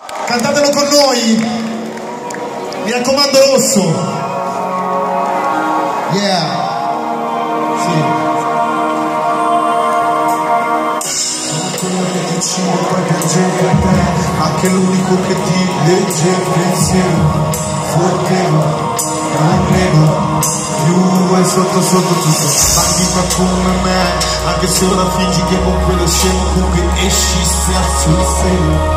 Cantatelo con noi, mi raccomando, rosso. Yeah. Sì. Sono quello che ti uccide e poi piange per te, anche l'unico che ti legge il pensiero. Fortevo, non credo più, è sotto tutto. Manchi fa come me, anche se ora fingi che con quello scemo con cui esci sia sul serio.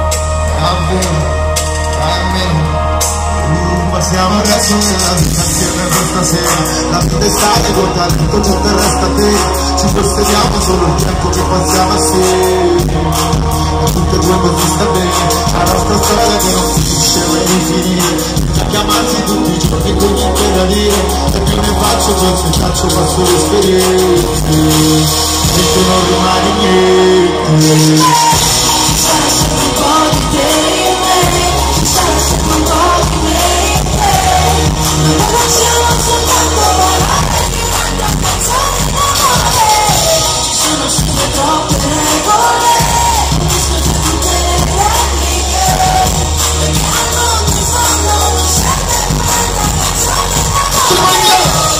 Almeno passiamo il resto della vita insieme questa sera. La vita è stata guardare tutto ciò che resta a te. Ci posteriamo solo il tempo che passiamo assieme. E tutte e due così sta bene. La nostra storia che non finisce mai di finire. A chiamarsi tutti i giorni con niente da dire. E più ne faccio più se faccio passo l'esperienza. E tu non rimani niente. Sarà sempre un po' di te e me, sarà sempre un po' di me e te. Non facciamo soltanto volare di un'altra canzone d'amore. Ci sono sempre troppe regole, rispetto a tutte le tecniche, perché al mondo in fondo non serve un'altra canzone d'amore.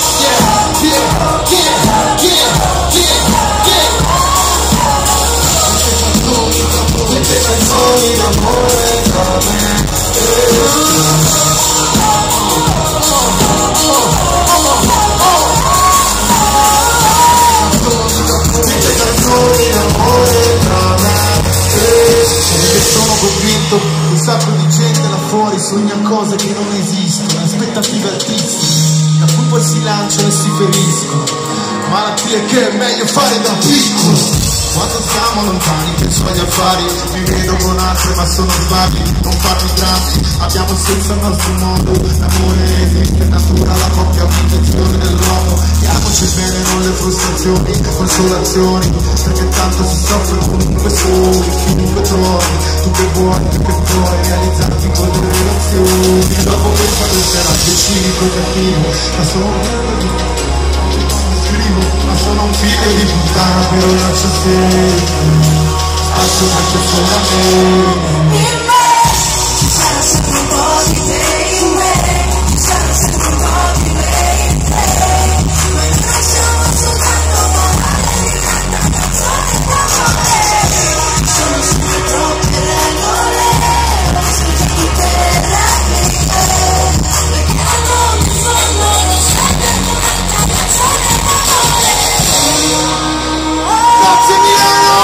Queste canzoni d'amore tra me e sono convinto che un sacco di gente là fuori sogna cose che non esistono, aspettative altissime da cui poi si lanciano e si feriscono, malattie che è meglio fare da piccolo. Quando siamo lontani penso agli affari, mi vedo con altre ma sono sbagli, non farmi drammi, abbiamo senza il nostro mondo, l'amore esiste, natura, la coppia, l'intenzione dell'uomo, diamoci bene, non le frustrazioni, consolazioni, perché tanto si soffre comunque soli, chiunque trovi, tu che vuoi, realizzarti con le relazioni, dopo che sarà che cinico cattivo, ma sono ma sono un figlio di puttana, però lascio sempre spazio perché sono a me. in me ci sarà sempre un po' di te, in me ci sarà sempre un po' di me in te. Noi non lasciamo soltanto volare di un'altra canzone d'amore. Sono sempre troppe regole, rispetto a tutte le tecniche, perché al mondo in fondo non serve un'altra canzone d'amore. Grazie Milano!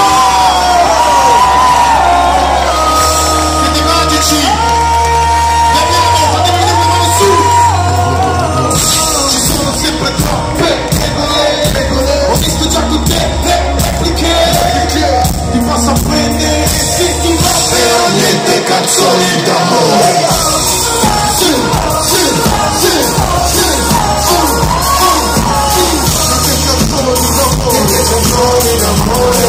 Siete magici! Vi amiamo, fatemi vedere le mani su! Ci sono sempre troppe regole, ho visto già tutte le repliche, ti posso apprendere se ti va, però niente canzoni d'amore. Canzoni d'amore.